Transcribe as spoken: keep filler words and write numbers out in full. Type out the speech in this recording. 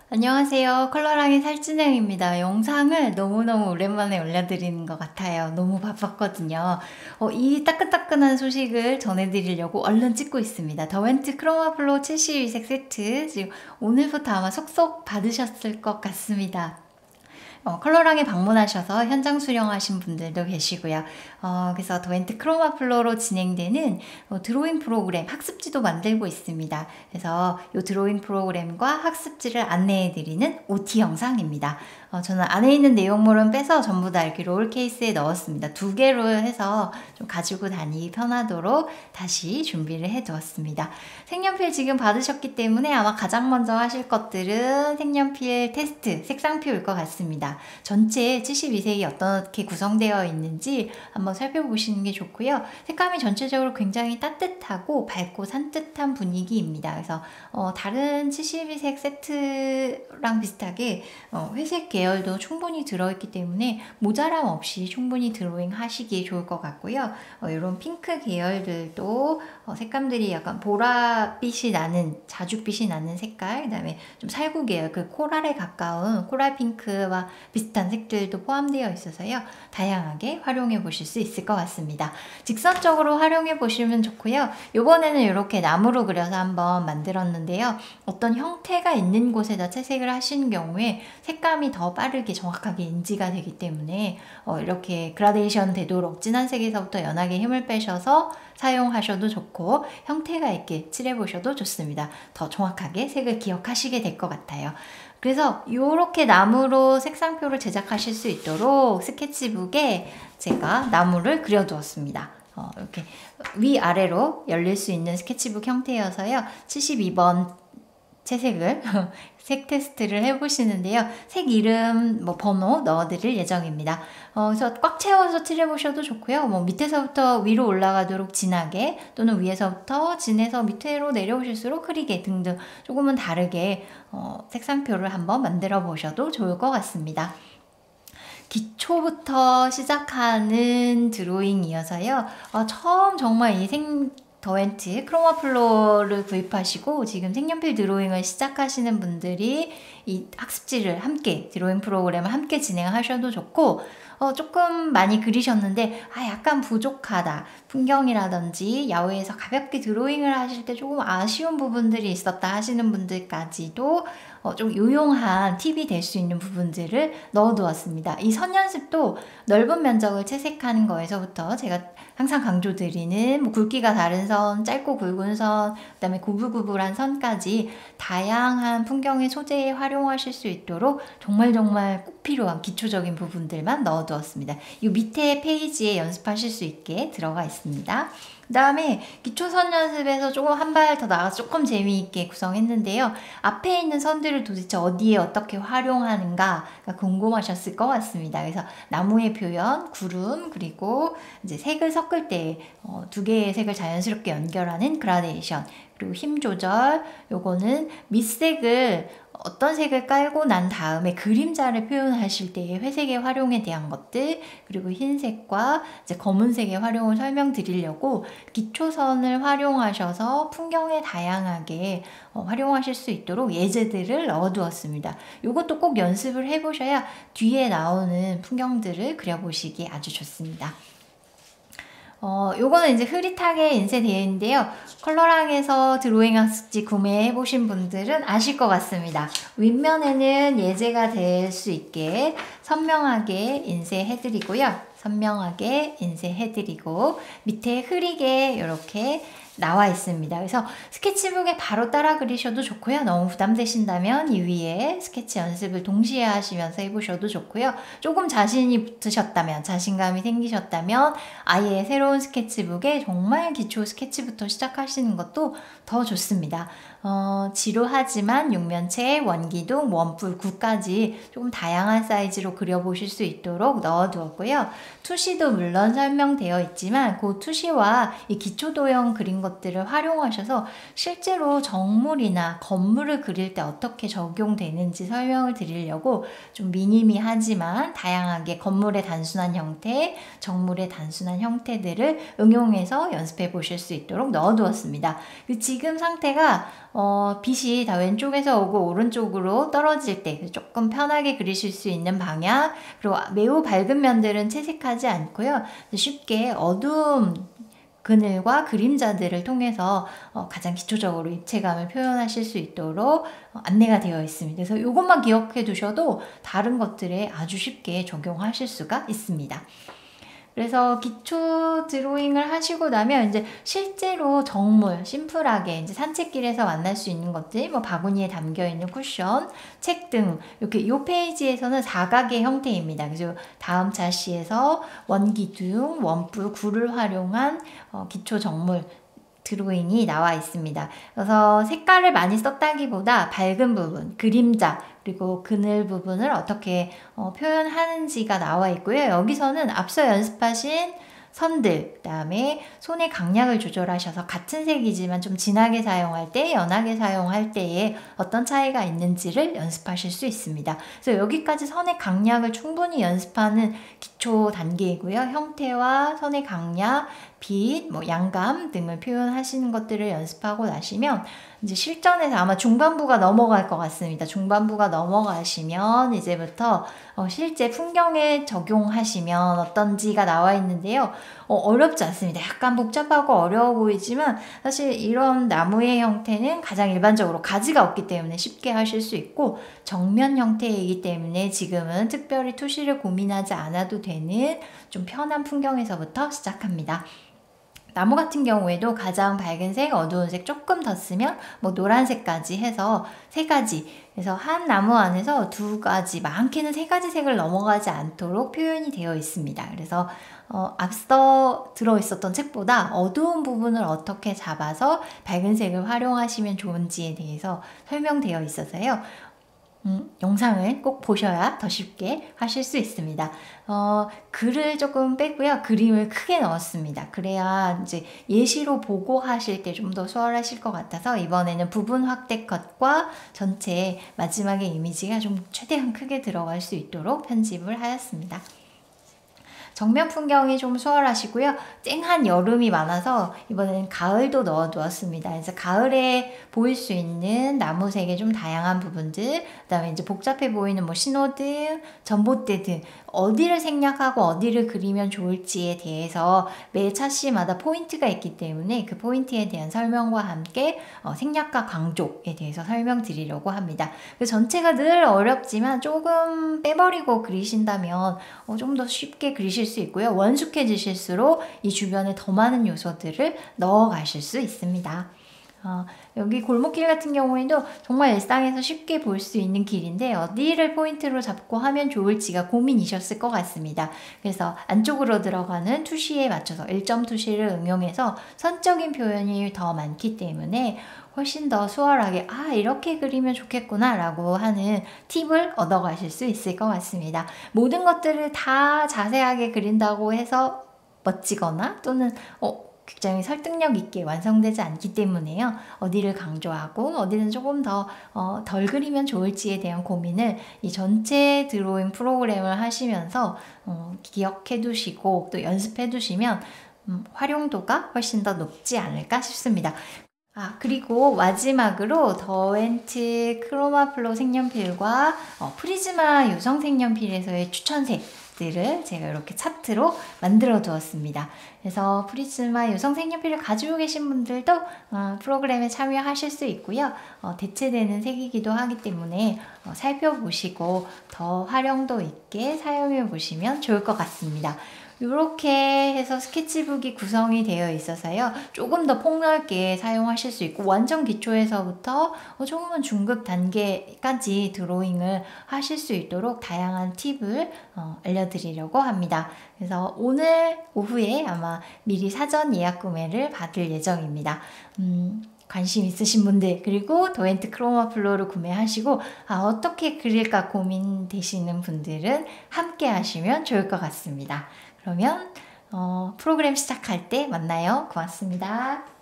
안녕하세요. 컬러랑의 살찐행입니다. 영상을 너무너무 오랜만에 올려드리는 것 같아요. 너무 바빴거든요. 어, 이 따끈따끈한 소식을 전해드리려고 얼른 찍고 있습니다. 더웬트 크로마플로 칠십이 색 세트 지금 오늘부터 아마 속속 받으셨을 것 같습니다. 어, 컬러랑에 방문하셔서 현장 수령하신 분들도 계시고요. 어, 그래서 더웬트 크로마플로로 진행되는 어, 드로잉 프로그램 학습지도 만들고 있습니다. 그래서 이 드로잉 프로그램과 학습지를 안내해드리는 오티 영상입니다. 어, 저는 안에 있는 내용물은 빼서 전부 다 이렇게 롤 케이스에 넣었습니다. 두 개로 해서 좀 가지고 다니기 편하도록 다시 준비를 해 두었습니다. 색연필 지금 받으셨기 때문에 아마 가장 먼저 하실 것들은 색연필 테스트, 색상표일 것 같습니다. 전체 칠십이 색이 어떻게 구성되어 있는지 한번 살펴보시는 게 좋고요. 색감이 전체적으로 굉장히 따뜻하고 밝고 산뜻한 분위기입니다. 그래서 어, 다른 칠십이 색 세트랑 비슷하게 어, 회색 계열도 충분히 들어있기 때문에 모자람 없이 충분히 드로잉 하시기에 좋을 것 같고요. 어, 이런 핑크 계열들도 어, 색감들이 약간 보라빛이 나는, 자줏빛이 나는 색깔, 그 다음에 좀 살구 계열, 그 코랄에 가까운 코랄 핑크와 비슷한 색들도 포함되어 있어서요. 다양하게 활용해 보실 수 있을 것 같습니다. 직선적으로 활용해 보시면 좋고요. 이번에는 이렇게 나무로 그려서 한번 만들었는데요. 어떤 형태가 있는 곳에다 채색을 하시는 경우에 색감이 더 빠르게 정확하게 인지가 되기 때문에 어, 이렇게 그라데이션 되도록 진한 색에서부터 연하게 힘을 빼셔서 사용하셔도 좋고 형태가 있게 칠해보셔도 좋습니다. 더 정확하게 색을 기억하시게 될 것 같아요. 그래서 이렇게 나무로 색상표를 제작하실 수 있도록 스케치북에 제가 나무를 그려두었습니다. 어, 이렇게 위아래로 열릴 수 있는 스케치북 형태여서요. 칠십이 번 채색을 색 테스트를 해보시는데요. 색 이름, 뭐 번호 넣어드릴 예정입니다. 어, 그래서 꽉 채워서 칠해보셔도 좋고요. 뭐 밑에서부터 위로 올라가도록 진하게 또는 위에서부터 진해서 밑으로 내려오실수록 흐리게 등등 조금은 다르게 어, 색상표를 한번 만들어 보셔도 좋을 것 같습니다. 기초부터 시작하는 드로잉이어서요. 어, 처음 정말 이 생, 더웬트 크로마플로를 구입하시고 지금 색연필 드로잉을 시작하시는 분들이 이 학습지를 함께 드로잉 프로그램을 함께 진행하셔도 좋고 어, 조금 많이 그리셨는데 아 약간 부족하다 풍경이라든지 야외에서 가볍게 드로잉을 하실 때 조금 아쉬운 부분들이 있었다 하시는 분들까지도 어, 좀 유용한 팁이 될 수 있는 부분들을 넣어두었습니다. 이 선 연습도 넓은 면적을 채색하는 거에서부터 제가 항상 강조드리는 뭐 굵기가 다른 선, 짧고 굵은 선, 그 다음에 구불구불한 선까지 다양한 풍경의 소재에 활용하실 수 있도록 정말 정말 꼭 필요한 기초적인 부분들만 넣어두었습니다. 이 밑에 페이지에 연습하실 수 있게 들어가 있습니다. 그 다음에 기초선 연습에서 조금 한 발 더 나가서 조금 재미있게 구성했는데요. 앞에 있는 선들을 도대체 어디에 어떻게 활용하는가 궁금하셨을 것 같습니다. 그래서 나무의 표현, 구름, 그리고 이제 색을 섞을 때 두 개의 색을 자연스럽게 연결하는 그라데이션, 그리고 힘 조절, 요거는 밑색을 어떤 색을 깔고 난 다음에 그림자를 표현하실 때의 회색의 활용에 대한 것들, 그리고 흰색과 이제 검은색의 활용을 설명드리려고 기초선을 활용하셔서 풍경에 다양하게 어, 활용하실 수 있도록 예제들을 넣어두었습니다. 이것도 꼭 연습을 해보셔야 뒤에 나오는 풍경들을 그려보시기 아주 좋습니다. 어, 요거는 이제 흐릿하게 인쇄되어 있는데요. 컬러랑에서 드로잉 학습지 구매해 보신 분들은 아실 것 같습니다. 윗면에는 예제가 될 수 있게 선명하게 인쇄해 드리고요. 선명하게 인쇄해 드리고 밑에 흐리게 이렇게 나와 있습니다. 그래서 스케치북에 바로 따라 그리셔도 좋고요. 너무 부담되신다면 이 위에 스케치 연습을 동시에 하시면서 해보셔도 좋고요. 조금 자신이 붙으셨다면, 자신감이 생기셨다면 아예 새로운 스케치북에 정말 기초 스케치부터 시작하시는 것도 더 좋습니다. 어, 지루하지만 육면체, 원기둥, 원뿔, 구까지 조금 다양한 사이즈로 그려보실 수 있도록 넣어두었고요. 투시도 물론 설명되어 있지만 그 투시와 이 기초 도형 그린 것들을 활용하셔서 실제로 정물이나 건물을 그릴 때 어떻게 적용되는지 설명을 드리려고 좀 미니미하지만 다양하게 건물의 단순한 형태, 정물의 단순한 형태들을 응용해서 연습해 보실 수 있도록 넣어두었습니다. 지금 상태가 어, 빛이 다 왼쪽에서 오고 오른쪽으로 떨어질 때 조금 편하게 그리실 수 있는 방향, 그리고 매우 밝은 면들은 채색하지 않고요. 쉽게 어두움 그늘과 그림자들을 통해서 어, 가장 기초적으로 입체감을 표현하실 수 있도록 어, 안내가 되어 있습니다. 그래서 이것만 기억해 두셔도 다른 것들에 아주 쉽게 적용하실 수가 있습니다. 그래서 기초 드로잉을 하시고 나면 이제 실제로 정물, 심플하게 이제 산책길에서 만날 수 있는 것들, 뭐 바구니에 담겨 있는 쿠션, 책 등 이렇게 이 페이지에서는 사각의 형태입니다. 그래서 다음 차시에서 원기둥, 원뿔, 굴을 활용한 어, 기초 정물 드로잉이 나와 있습니다. 그래서 색깔을 많이 썼다기보다 밝은 부분, 그림자, 그리고 그늘 부분을 어떻게 어, 표현하는지가 나와 있고요. 여기서는 앞서 연습하신 선들, 그 다음에 손의 강약을 조절하셔서 같은 색이지만 좀 진하게 사용할 때, 연하게 사용할 때에 어떤 차이가 있는지를 연습하실 수 있습니다. 그래서 여기까지 선의 강약을 충분히 연습하는 기초 단계이고요. 형태와 선의 강약, 빛, 뭐 양감 등을 표현하시는 것들을 연습하고 나시면 이제 실전에서 아마 중반부가 넘어갈 것 같습니다. 중반부가 넘어가시면 이제부터 어 실제 풍경에 적용하시면 어떤지가 나와 있는데요. 어 어렵지 않습니다. 약간 복잡하고 어려워 보이지만 사실 이런 나무의 형태는 가장 일반적으로 가지가 없기 때문에 쉽게 하실 수 있고, 정면 형태이기 때문에 지금은 특별히 투시를 고민하지 않아도 되는 좀 편한 풍경에서부터 시작합니다. 나무 같은 경우에도 가장 밝은 색, 어두운 색 조금 더 쓰면 뭐 노란색까지 해서 세 가지, 그래서 한 나무 안에서 두 가지, 많게는 세 가지 색을 넘어가지 않도록 표현이 되어 있습니다. 그래서 어, 앞서 들어있었던 책보다 어두운 부분을 어떻게 잡아서 밝은 색을 활용하시면 좋은지에 대해서 설명되어 있어서요. 음, 영상을 꼭 보셔야 더 쉽게 하실 수 있습니다. 어, 글을 조금 빼고요. 그림을 크게 넣었습니다. 그래야 이제 예시로 보고 하실 때 좀 더 수월하실 것 같아서 이번에는 부분 확대 컷과 전체 마지막에 이미지가 좀 최대한 크게 들어갈 수 있도록 편집을 하였습니다. 정면 풍경이 좀 수월하시고요. 쨍한 여름이 많아서 이번에는 가을도 넣어 두었습니다. 그래서 가을에 보일 수 있는 나무색의 좀 다양한 부분들, 그 다음에 이제 복잡해 보이는 뭐 신호등, 전봇대 등 어디를 생략하고 어디를 그리면 좋을지에 대해서 매 차시마다 포인트가 있기 때문에 그 포인트에 대한 설명과 함께 어, 생략과 강조에 대해서 설명드리려고 합니다. 그 전체가 늘 어렵지만 조금 빼버리고 그리신다면 어, 좀 더 쉽게 그리실 수 있고요. 원숙해지실수록 이 주변에 더 많은 요소들을 넣어 가실 수 있습니다. 어, 여기 골목길 같은 경우에도 정말 일상에서 쉽게 볼 수 있는 길인데 어디를 포인트로 잡고 하면 좋을지가 고민이셨을 것 같습니다. 그래서 안쪽으로 들어가는 투시에 맞춰서 일 점 투시를 응용해서 선적인 표현이 더 많기 때문에 훨씬 더 수월하게 아 이렇게 그리면 좋겠구나 라고 하는 팁을 얻어가실 수 있을 것 같습니다. 모든 것들을 다 자세하게 그린다고 해서 멋지거나 또는 어, 굉장히 설득력 있게 완성되지 않기 때문에요. 어디를 강조하고 어디는 조금 더 어, 덜 그리면 좋을지에 대한 고민을 이 전체 드로잉 프로그램을 하시면서 어, 기억해 두시고 또 연습해 두시면 음, 활용도가 훨씬 더 높지 않을까 싶습니다. 아 그리고 마지막으로 더웬트 크로마플로 색연필과 어, 프리즈마 유성 색연필에서의 추천색들을 제가 이렇게 차트로 만들어 두었습니다. 그래서 프리즈마 유성 색연필을 가지고 계신 분들도 어, 프로그램에 참여하실 수 있고요. 어, 대체되는 색이기도 하기 때문에 어, 살펴보시고 더 활용도 있게 사용해 보시면 좋을 것 같습니다. 이렇게 해서 스케치북이 구성이 되어 있어서요. 조금 더 폭넓게 사용하실 수 있고 완전 기초에서부터 조금은 중급 단계까지 드로잉을 하실 수 있도록 다양한 팁을 어, 알려드리려고 합니다. 그래서 오늘 오후에 아마 미리 사전 예약 구매를 받을 예정입니다. 음, 관심 있으신 분들 그리고 더웬트 크로마플로를 구매하시고 아, 어떻게 그릴까 고민되시는 분들은 함께 하시면 좋을 것 같습니다. 그러면 어, 프로그램 시작할 때 만나요. 고맙습니다.